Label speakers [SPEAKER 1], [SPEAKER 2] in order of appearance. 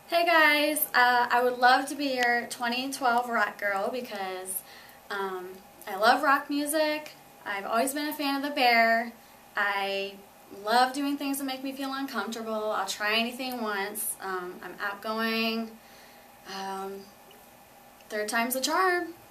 [SPEAKER 1] Hey guys, I would love to be your 2012 rock girl because I love rock music. I've always been a fan of the Bear. I love doing things that make me feel uncomfortable. I'll try anything once. I'm outgoing. Third time's a charm.